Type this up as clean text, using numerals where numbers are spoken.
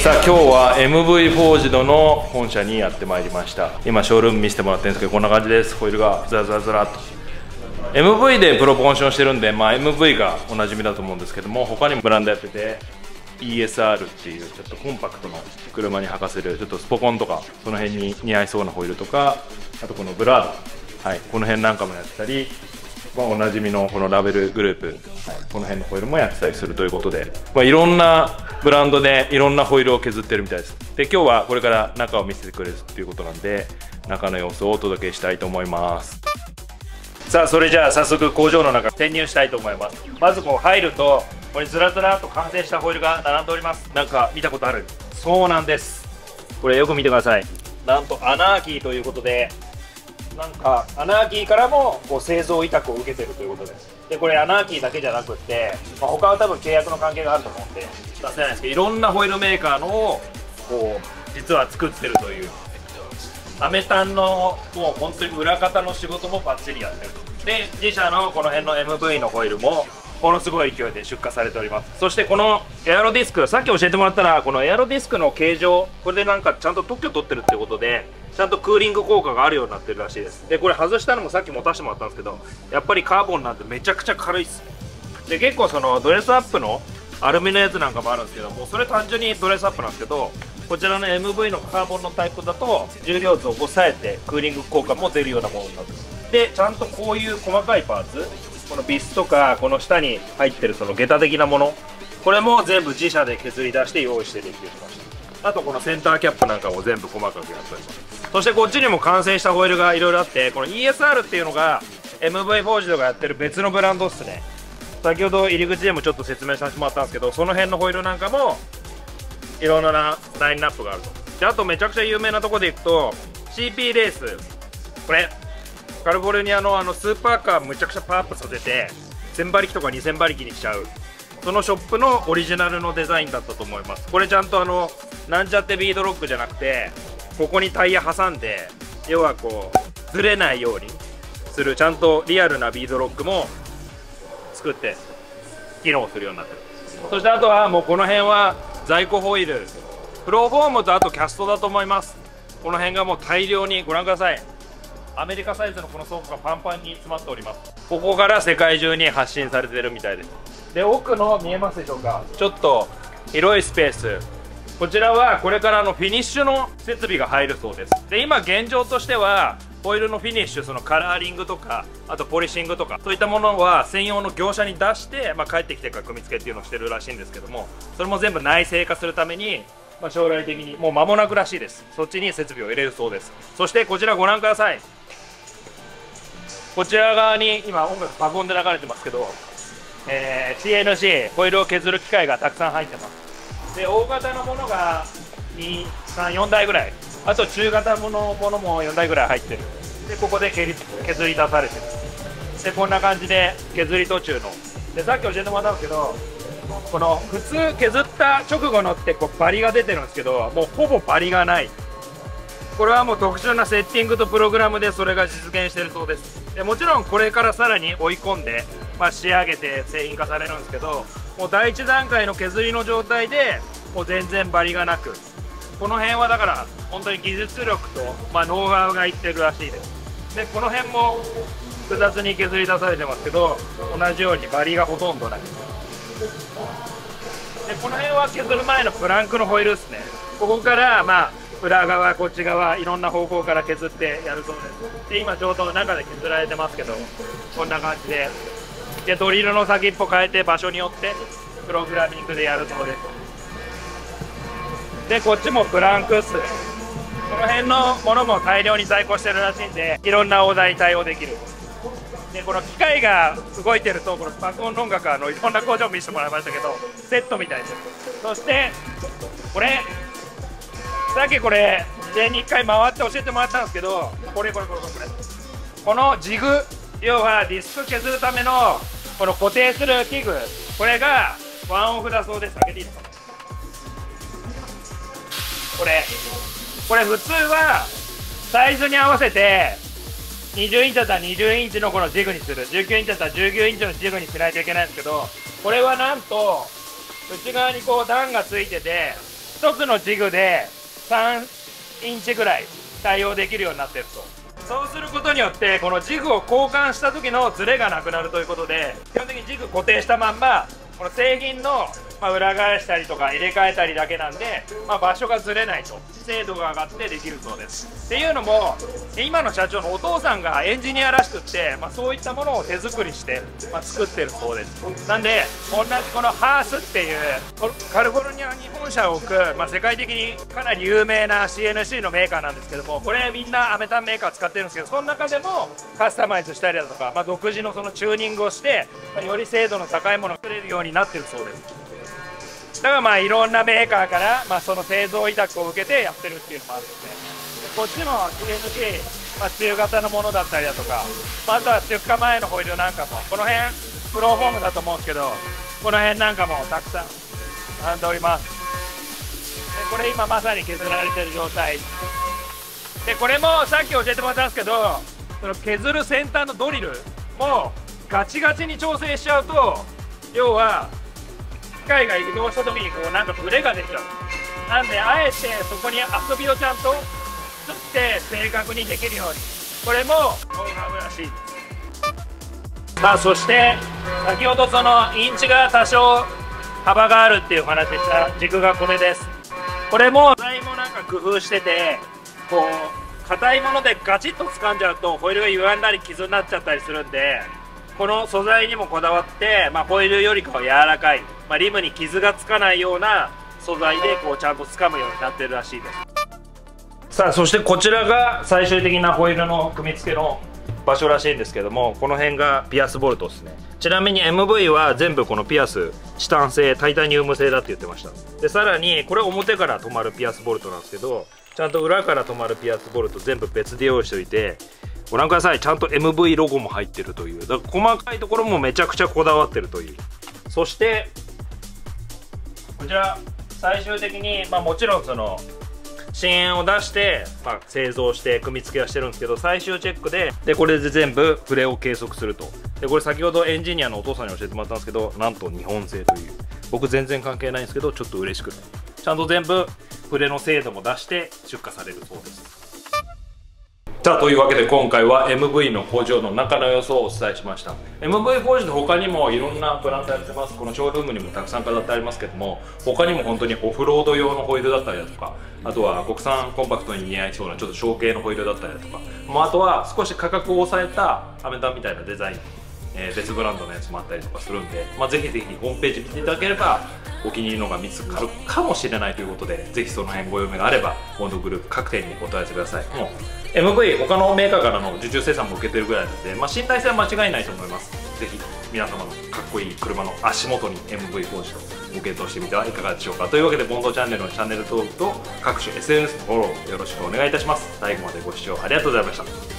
さあ今日は MV フォージドの本社にやってまいりました。今ショールーム見せてもらってるんですけど、こんな感じです。ホイールがずらずらずらっと MV でプロポーションしてるんで、MV がおなじみだと思うんですけども、他にもブランドやってて ESR っていうちょっとコンパクトの車に履かせるちょっとスポコンとかその辺に似合いそうなホイールとか、あとこのブラード、はい、この辺なんかもやってたり、おなじみのこのラベルグループ、はい、この辺のホイールもやってたりするということで、いろんなブランドでいろんなホイールを削ってるみたいです。で今日はこれから中を見せてくれるということなんで、中の様子をお届けしたいと思います。さあそれじゃあ早速工場の中潜入したいと思います。まずこう入るとこれずらずらっと完成したホイールが並んでおります。なんか見たことある？そうなんです。これよく見てください。なんとアナーキーということで、なんかアナーキーからもこう製造委託を受けてるということです。でこれアナーキーだけじゃなくって、他は多分契約の関係があると思うんで出せないんですけど、いろんなホイールメーカーのをこう実は作ってるという、アメタンのもう本当に裏方の仕事もバッチリやってる。で自社のこの辺の MV のホイールもものすごい勢いで出荷されております。そしてこのエアロディスク、さっき教えてもらったらこのエアロディスクの形状、これでなんかちゃんと特許取ってるってことで、ちゃんとクーリング効果があるようになってるらしいです。でこれ外したのもさっき持たせてもらったんですけど、やっぱりカーボンなんてめちゃくちゃ軽いっす。で結構そのドレスアップのアルミのやつなんかもあるんですけども、それ単純にドレスアップなんですけど、こちらの MV のカーボンのタイプだと重量図を抑えてクーリング効果も出るようなものになってます。でちゃんとこういう細かいパーツ、このビスとかこの下に入ってるその下駄的なもの、これも全部自社で削り出して用意してできてました。あとこのセンターキャップなんかも全部細かくやっております。そしてこっちにも完成したホイールがいろいろあって、この ESR っていうのが MV フォージドがやってる別のブランドっすね。先ほど入り口でもちょっと説明させてもらったんですけど、その辺のホイールなんかもいろんなラインナップがあると。であとめちゃくちゃ有名なところでいくと CP レース、これカリフォルニアのスーパーカーむちゃくちゃパワーアップさせて1000馬力とか2000馬力にしちゃう、そのショップのオリジナルのデザインだったと思います。これちゃんとなんちゃってビードロックじゃなくて、ここにタイヤ挟んで、要はこうずれないようにするちゃんとリアルなビードロックも作って機能するようになってる。そしてあとはもうこの辺は在庫ホイール、プロフォームとあとキャストだと思います。この辺がもう大量にご覧ください。アメリカサイズのこの倉庫がパンパンに詰まっております。ここから世界中に発信されてるみたいです。で奥の見えますでしょうか、ちょっと広いスペース、こちらはこれからフィニッシュの設備が入るそうです。で今現状としてはホイールのフィニッシュ、そのカラーリングとかあとポリシングとかそういったものは専用の業者に出して、帰ってきてから組み付けっていうのをしてるらしいんですけども、それも全部内製化するために、将来的にもう間もなくらしいです。そっちに設備を入れるそうです。そしてこちらご覧ください。こちら側に今音楽爆音で流れてますけど、CNC ホイールを削る機械がたくさん入ってます。で大型のものが2、3、4台ぐらい、あと中型のものも4台ぐらい入ってる。でここで削り出されてる。でこんな感じで削り途中ので、さっき教えてもらったんですけど、この普通削った直後のってこうバリが出てるんですけど、もうほぼバリがない。これはもう特殊なセッティングとプログラムでそれが実現しているそうです。でもちろんこれからさらに追い込んで、仕上げて製品化されるんですけど、もう第1段階の削りの状態でもう全然バリがなく、この辺はだから本当に技術力と、ノウハウがいってるらしいです。でこの辺も複雑に削り出されてますけど、同じようにバリがほとんどない。でこの辺は削る前のプランクのホイールですね。ここから裏側こっち側いろんな方向から削ってやるそうです。で今ちょうど中で削られてますけど、こんな感じでドリルの先っぽ変えて場所によってプログラミングでやるそうです。でこっちもプランクっす。この辺のものも大量に在庫してるらしいんで、いろんなオーダーに対応できる。でこの機械が動いてると、この爆音の音楽いろんな工場を見せてもらいましたけど、セットみたいです。そしてこれさっきこれ事前に1回回って教えてもらったんですけど、このジグ、要はディスク削るためのこの固定する器具、これがワンオフだそうです。開けていいですか。これ普通はサイズに合わせて20インチだったら20インチのこのジグにする、19インチだったら19インチのジグにしないといけないんですけど、これはなんと内側にこう段がついてて、 1つのジグで3インチぐらい対応できるようになってると。そうすることによってこのジグを交換した時のズレがなくなるということで、基本的にジグ固定したまんまこの製品の裏返したりとか入れ替えたりだけなんで、場所がずれないと精度が上がってできるそうです。っていうのも今の社長のお父さんがエンジニアらしくって、そういったものを手作りして、作ってるそうです。なんで同じこのハースっていうカリフォルニアに本社を置く、世界的にかなり有名な CNC のメーカーなんですけども、これみんなアメタンメーカー使ってるんですけど、その中でもカスタマイズしたりだとか、独自のそのチューニングをして、より精度の高いものを作れるようになってるそうです。だからいろんなメーカーから、その製造委託を受けてやってるっていうのもあるんですね。こっちも CNC、中型のものだったりだとか、あとは出荷前のホイールなんかも、この辺プロフォームだと思うんですけど、この辺なんかもたくさん並んでおります。でこれ今まさに削られてる状態で、これもさっき教えてもらったんですけど、その削る先端のドリルもガチガチに調整しちゃうと、要は機械が移動した時になんかブレが出ちゃう。なんであえてそこに遊びをちゃんと作って正確にできるように、これもノウハウらしいです。そして先ほどそのインチが多少幅があるっていう話した軸がこれです。これも素材もなんか工夫してて、硬いものでガチッと掴んじゃうとホイールが歪んだり傷になっちゃったりするんで、この素材にもこだわって、ホイールよりかは柔らかい、リムに傷がつかないような素材でちゃんと掴むようになってるらしいです。そしてこちらが最終的なホイールの組み付けの場所らしいんですけども、この辺がピアスボルトですね。ちなみに MV は全部このピアスチタン製、タイタニウム製だって言ってました。でさらにこれ表から止まるピアスボルトなんですけど、ちゃんと裏から止まるピアスボルト全部別で用意しておいて、ご覧ください。ちゃんと MV ロゴも入ってるという、だから細かいところもめちゃくちゃこだわってるという。そしてこちら最終的に、もちろんその新円を出して、製造して組み付けはしてるんですけど、最終チェックでこれで全部フレを計測すると。でこれ先ほどエンジニアのお父さんに教えてもらったんですけど、なんと日本製という、僕全然関係ないんですけどちょっと嬉しくない、ちゃんと全部フレの精度も出して出荷されるそうです。というわけで今回は MV の工場の中の様子をお伝えしました。 MV 工場の他にもいろんなブランドやってます。このショールームにもたくさん飾ってありますけども、他にも本当にオフロード用のホイールだったりだとか、あとは国産コンパクトに似合いそうなちょっと小径のホイールだったりだとか、あとは少し価格を抑えたアメタンみたいなデザイン、別ブランドのやつもあったりとかするんで、ぜひぜひホームページ見ていただければお気に入りのが見つかるかもしれないということで、ぜひその辺ご用命があればボンドグループ各店にお問い合わせください。もう MV 他のメーカーからの受注生産も受けてるぐらいなので、信頼性は間違いないと思います。ぜひ皆様のかっこいい車の足元に MV 工事とご検討してみてはいかがでしょうか。というわけでボンドチャンネルのチャンネル登録と各種 SNS のフォローよろしくお願いいたします。最後までご視聴ありがとうございました。